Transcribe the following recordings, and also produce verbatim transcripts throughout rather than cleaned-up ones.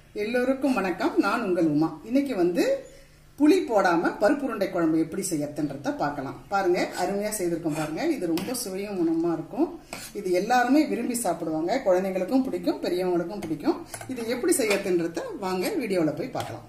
எல்லோருக்கும் வணக்கம். நான் உங்கள் உமா. இன்னைக்கு வந்து புளி போடாம பருப்பு உருண்டை குழம்பு எப்படி செய்யறதுன்றத பார்க்கலாம். பாருங்க, அருமையா செய்திருக்கோம் பாருங்க. இது ரொம்ப சுவையும் குணமா இருக்கும். இது எல்லாருமே விரும்பி சாப்பிடுவாங்க. குழந்தைங்களுக்கும் பிடிக்கும், பெரியவங்களுக்கும் பிடிக்கும். இது எப்படி செய்யறதுன்றத வாங்க வீடியோல போய் பார்க்கலாம்.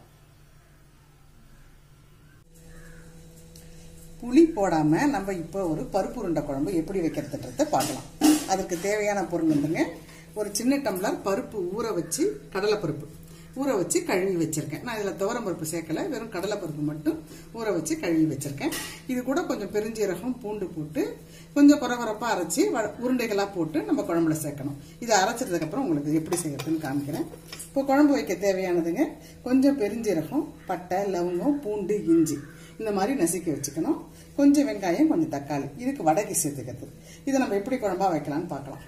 புளி போடாம நம்ம இப்போ ஒரு பருப்பு உருண்டை குழம்பு எப்படி வைக்கிறதுன்றத பார்க்கலாம். அதுக்கு தேவையான பொருள் வந்துங்க, ஒரு சின்ன டம்ளர் பருப்பு ஊற வச்சு, கடலை பருப்பு ஊற வச்சு கழுவி வச்சிருக்கேன். நான் இதில் துவரம் பருப்பு சேர்க்கல, வெறும் கடலை பருப்பு மட்டும் ஊற வச்சு கழுவி வச்சிருக்கேன். இது கூட கொஞ்சம் பெருஞ்சீரகம், பூண்டு போட்டு கொஞ்சம் குறகுறப்பாக அரைச்சி உருண்டைகளாக போட்டு நம்ம குழம்புல சேர்க்கணும். இதை அரைச்சதுக்கு அப்புறம் உங்களுக்கு எப்படி செய்யறதுன்னு காமிக்கிறேன். இப்போ குழம்பு வைக்க தேவையானதுங்க, கொஞ்சம் பெருஞ்சீரகம், பட்டை, லவங்கம், பூண்டு, இஞ்சி இந்த மாதிரி நசுக்கி வச்சுக்கணும். கொஞ்சம் வெங்காயம், கொஞ்சம் தக்காளி, இதுக்கு வடகி சேர்த்துக்கிறது. இதை நம்ம எப்படி குழம்பா வைக்கலாம்னு பார்க்கலாம்.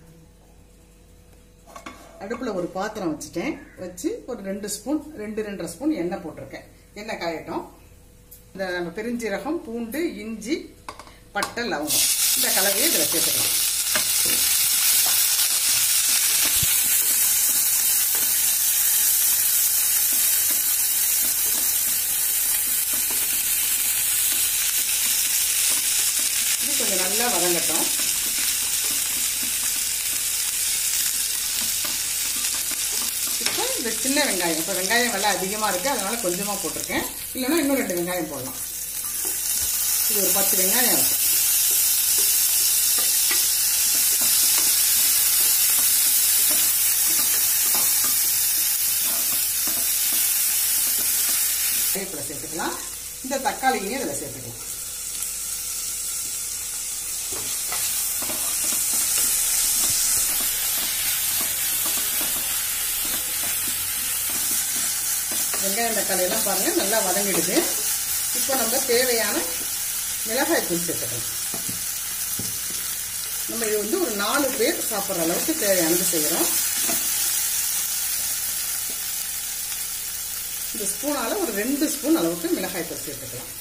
அடுப்பில் ஒரு பாத்திரம் வச்சுட்டேன். வச்சு ஒரு ரெண்டு ஸ்பூன் ரெண்டு ரெண்டரை ஸ்பூன் எண்ணெய் போட்டிருக்கேன். எண்ணெய் காயட்டும். இந்த நம்ம பெருஞ்சீரகம், பூண்டு, இஞ்சி, பட்டை, லவங்கம் இந்த கலவையை இதில் சேர்த்துக்கலாம். இது கொஞ்சம் நல்லா வதங்கட்டும். இப்போ இந்த சின்ன வெங்காயம், இப்போ வெங்காயம் விலை அதிகமாக இருக்குது, அதனால கொஞ்சமாக போட்டிருக்கேன். இல்லைன்னா இன்னும் ரெண்டு வெங்காயம் போடலாம். இது ஒரு பத்து வெங்காயம் இருக்கும். கருவேப்பிலை சேர்த்துக்கலாம். இந்த தக்காளியும் இதில் சேர்த்துக்கலாம். வெங்காயம் தக்காளி எல்லாம் பாருங்க நல்லா வதங்கிடுது. இப்போ நம்ம தேவையான மிளகாய் தூள் சேர்த்துக்கலாம். நம்ம இது வந்து ஒரு நாலு பேர் சாப்பிட்ற அளவுக்கு தேவையானது செய்கிறோம். இந்த ஸ்பூனால ஒரு ரெண்டு ஸ்பூன் அளவுக்கு மிளகாய் தூள் சேர்த்துக்கலாம்.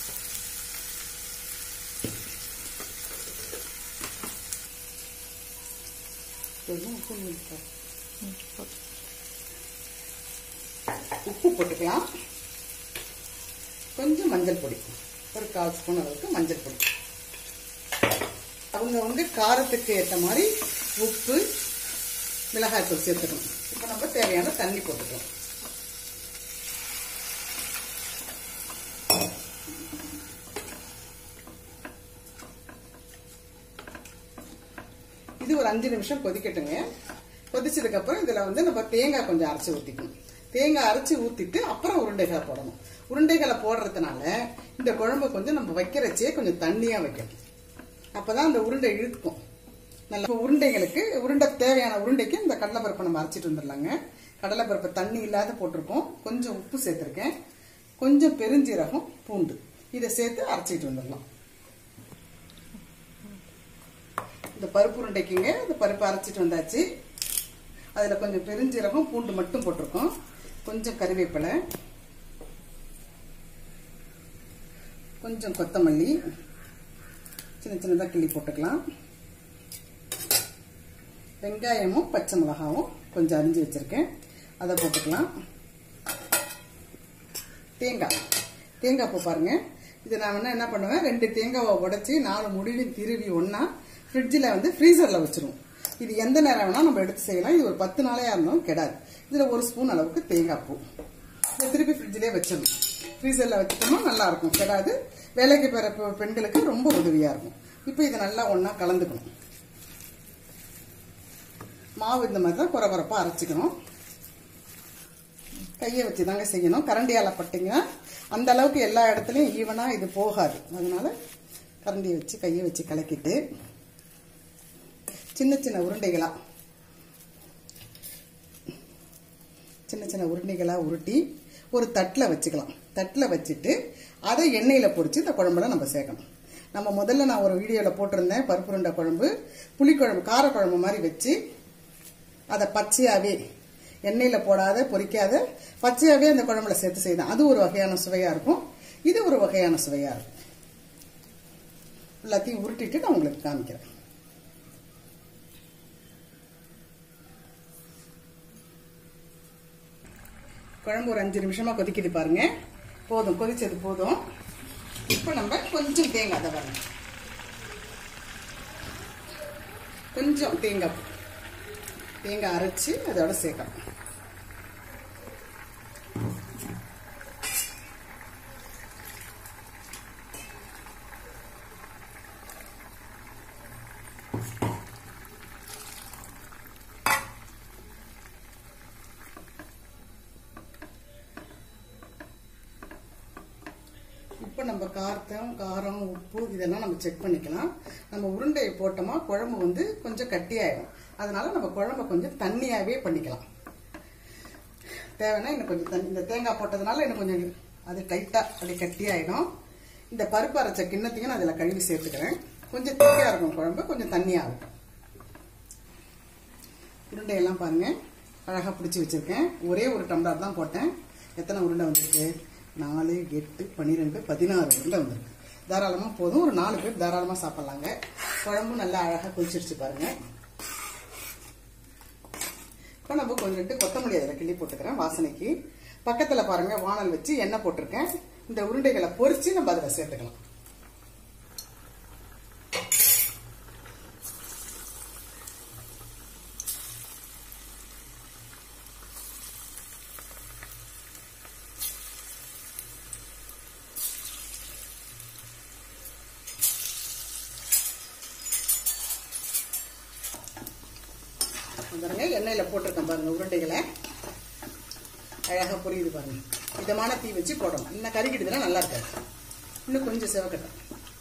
உப்பு போட்டுக்கலாம். கொஞ்சம் மஞ்சள் பொடி, ஒரு கால் ஸ்பூன் அளவுக்கு மஞ்சள் பொடி. அவங்க வந்து காரத்துக்கு ஏற்ற மாதிரி உப்பு, மிளகாய் தூள் சேர்த்துக்கணும். இப்போ நம்ம தேவையான தண்ணி போட்டுக்கலாம். இது ஒரு அஞ்சு நிமிஷம் கொதிக்கட்டுங்க. கொதிச்சதுக்கு அப்புறம் இதுல வந்து நம்ம தேங்காய் கொஞ்சம் அரைச்சி ஊத்திக்கணும். தேங்காய் அரைச்சி ஊத்திட்டு அப்புறம் உருண்டைகளை போடணும். உருண்டைகளை போடுறதுனால இந்த குழம்பு கொஞ்சம் நம்ம வைக்கிறச்சே கொஞ்சம் தண்ணியா வைக்கணும். அப்பதான் அந்த உருண்டை இழுக்கும். நல்ல உருண்டைகளுக்கு உருண்டை தேவையான உருண்டைக்கு இந்த கடலைப்பருப்பை நம்ம அரைச்சிட்டு வந்துடலாங்க. கடலைப்பருப்பு தண்ணி இல்லாத போட்டிருக்கோம். கொஞ்சம் உப்பு சேர்த்திருக்கேன். கொஞ்சம் பெருஞ்சீரகம், பூண்டு இதை சேர்த்து அரைச்சிட்டு வந்துடலாம். இந்த பருப்பு உருண்டைக்குங்க இந்த பருப்பு அரைச்சிட்டு வந்தாச்சு. அதுல கொஞ்சம் பெருஞ்சீரகம், பூண்டு மட்டும் போட்டிருக்கோம். கொஞ்சம் கறிவேப்பிலை, கொஞ்சம் கொத்தமல்லி சின்ன சின்னதாக கிள்ளி போட்டுக்கலாம். வெங்காயமும் பச்சை மிளகாவும் கொஞ்சம் அரிஞ்சு வச்சிருக்கேன், அதை போட்டுக்கலாம். தேங்காய் தேங்காய் பூ பாருங்க. இது நான் வேணா என்ன பண்ணுவேன், ரெண்டு தேங்காவை உடைச்சி நாலு முடிவையும் திருவி ஒன்னா ஃப்ரிட்ஜில் வந்து ஃப்ரீசரில் வச்சிருவோம். இது எந்த நேரம் வேணா நம்ம எடுத்து செய்யலாம். இது ஒரு பத்து நாளையா இருந்தாலும் கெடாது. இதுல ஒரு ஸ்பூன் அளவுக்கு தேங்காய் பூ இதை திருப்பி ஃப்ரிட்ஜிலே வச்சிடணும். ஃப்ரீசர்ல வச்சுட்டோம்னா நல்லா இருக்கும், கெடாது. வேலைக்கு போற பெண்களுக்கு ரொம்ப உதவியா இருக்கும். இப்போ இதை நல்லா ஒன்னா கலந்துக்கணும். மாவு இந்த மாதிரி தான் குறகுறப்பா அரைச்சிக்கணும். கையை வச்சு தாங்க செய்யணும். கரண்டியால பட்டிங்கன்னா அந்த அளவுக்கு எல்லா இடத்துலையும் ஈவனா இது போகாது. அதனால கரண்டியை வச்சு கையை வச்சு கலக்கிட்டு சின்ன சின்ன உருண்டைகளா சின்ன சின்ன உருண்டைகளா உருட்டி ஒரு தட்டில் வச்சுக்கலாம். தட்டில் வச்சுட்டு அதை எண்ணெயில் பொரிச்சு இந்த குழம்புல நம்ம சேர்க்கணும். நம்ம முதல்ல நான் ஒரு வீடியோவில் போட்டிருந்தேன், பருப்பு உருண்டை குழம்பு, புளிக்குழம்பு, காரக்குழம்பு மாதிரி வச்சு அதை பச்சையாவே எண்ணெயில் போடாத பொரிக்காத பச்சையாவே அந்த குழம்புல சேர்த்து செய்தேன். அது ஒரு வகையான சுவையா இருக்கும். இது ஒரு வகையான சுவையா இருக்கும். எல்லாத்தையும் உருட்டிட்டு நான் உங்களுக்கு காமிக்கிறேன். குழம்பு ஒரு அஞ்சு நிமிஷமா கொதிக்குது பாருங்க. போதும், கொதிச்சது போதும். இப்போ நம்ம கொஞ்சம் தேங்காய் அதை வரணும், கொஞ்சம் தேங்காய் தேங்காய் அரைச்சி அதோட சேர்க்கணும். இப்போ நம்ம காரத்தம் காரம் உப்பு இதெல்லாம் நம்ம செக் பண்ணிக்கலாம். நம்ம உருண்டையை போட்டோமா குழம்பு வந்து கொஞ்சம் கட்டியாயிடும். அதனால நம்ம குழம்பை கொஞ்சம் தண்ணியாகவே பண்ணிக்கலாம். தேவைன்னா இன்னும் கொஞ்சம் தண்ணி, இந்த தேங்காய் போட்டதுனால இன்னும் கொஞ்சம் அது டைட்டாக அப்படி கட்டியாயிடும். இந்த பருப்பு அரைச்ச கிண்ணத்தையும் நான் அதில் கழுவி சேர்த்துக்கிறேன். கொஞ்சம் திக்காக இருக்கும் குழம்பு, கொஞ்சம் தண்ணியாகும். உருண்டையெல்லாம் பாருங்க அழகாக பிடிச்சி வச்சிருக்கேன். ஒரே ஒரு டம்ளர் தான் போட்டேன். எத்தனை உருண்டை வந்திருக்கு? நாலு எட்டு பன்னிரெண்டு பதினாறு உருண்டை வந்திருக்கு. தாராளமாக போதும், ஒரு நாலு பேர் தாராளமாக சாப்பிட்லாங்க. குழம்பு நல்லா அழகாக கொதிச்சிருச்சு பாருங்க. இப்போ நம்ம கொஞ்சம் ரெண்டு கொத்தமல்லி அதில் கிள்ளி போட்டுக்கிறேன் வாசனைக்கு. பக்கத்தில் பாருங்க வானல் வச்சு எண்ணெய் போட்டிருக்கேன். இந்த உருண்டைகளை பொரிச்சு நம்ம அதில் சேர்த்துக்கலாம். பாருங்க எண்ணெயில போட்டிருக்கேன் பாருங்க உருண்டைகளை அழகா பொரியுது பாருங்க. இதமான தீ வச்சு போடணும். இன்னும் கறிக்கிட்டுதுன்னா நல்லா இருக்காது. இன்னும் கொஞ்சம் செவக்கட்டும்.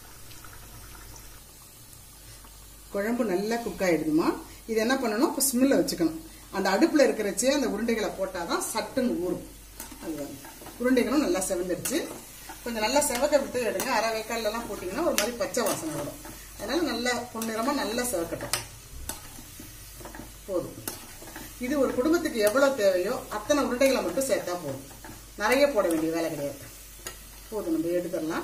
குழம்பு நல்லா குக் ஆயிடுதுமா. இது என்ன பண்ணணும், இப்போ ஸ்மில்ல வச்சுக்கணும். அந்த அடுப்புல இருக்கிறச்சே அந்த உருண்டைகளை போட்டாதான் சட்டுன்னு ஊறும். அது உருண்டைகளும் நல்லா செவந்துடுச்சு. கொஞ்சம் நல்லா செவக்க விட்டு எடுங்க. அரை வேக்காடுல எல்லாம் போட்டீங்கன்னா ஒரு மாதிரி பச்சை வாசனை வரும். அதனால நல்லா பொன்னிறமா நல்லா செவக்கட்டும். போதும். இது ஒரு குடும்பத்துக்கு எவ்வளவு தேவையோ அத்தனை உருண்டைகளை மட்டும் சேர்த்தா போதும். நிறைய போட வேண்டிய வேலை கிடையாது. போதும், நம்ம எடுத்துடலாம்.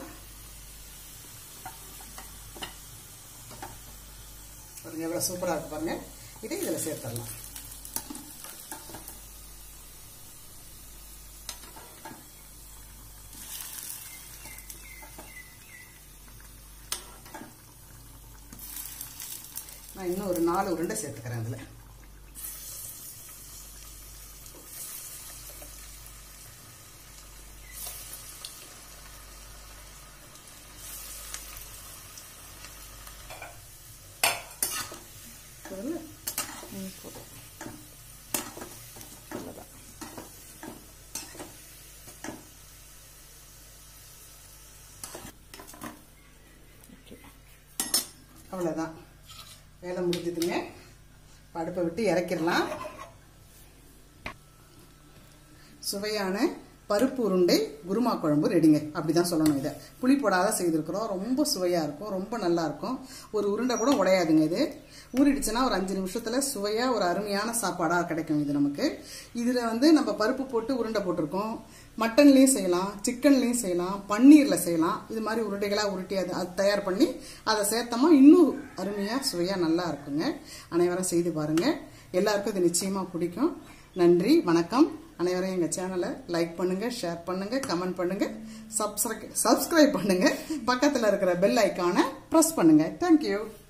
பாருங்க எவ்வளவு சூப்பரா இருக்கு பாருங்க. இதை இதுல சேர்த்துடலாம். நான் இன்னும் ஒரு நாலு உருண்டை சேர்த்துக்கிறேன் அதுல. அவ்வளவுதான், வேலை முடிஞ்சதுங்க. அடுப்பை விட்டு இறக்கிடலாம். சுவையான பருப்பு உருண்டை குருமா குழம்பு ரெடிங்க. அப்படிதான் சொல்லணும். இதை புளி போடாத செய்திருக்கிறோம். ரொம்ப சுவையா இருக்கும், ரொம்ப நல்லா இருக்கும். ஒரு உருண்டை கூட உடையாதுங்க. இது ஊறிடுச்சுன்னா ஒரு அஞ்சு நிமிஷத்துல சுவையா ஒரு அருமையான சாப்பாடா கிடைக்கும் இது நமக்கு. இதுல வந்து நம்ம பருப்பு போட்டு உருண்டை போட்டிருக்கோம். மட்டன்லயும் செய்யலாம், சிக்கன்லயும் செய்யலாம், பன்னீர்ல செய்யலாம். இது மாதிரி உருண்டைகளா உருட்டி அது அது தயார் பண்ணி அதை சேர்த்தோமா இன்னும் அருமையா சுவையா நல்லா இருக்குங்க. அனைவரும் செய்து பாருங்க. எல்லாருக்கும் இது நிச்சயமா பிடிக்கும். நன்றி, வணக்கம். அனைவரும் எங்க சேனலை லைக் பண்ணுங்க, ஷேர் பண்ணுங்க, கமெண்ட் பண்ணுங்க, சப்ஸ்கிரைப் சப்ஸ்கிரைப் பண்ணுங்க. பக்கத்துல இருக்கிற பெல் ஐக்கானை பிரஸ் பண்ணுங்க. தேங்க்யூ.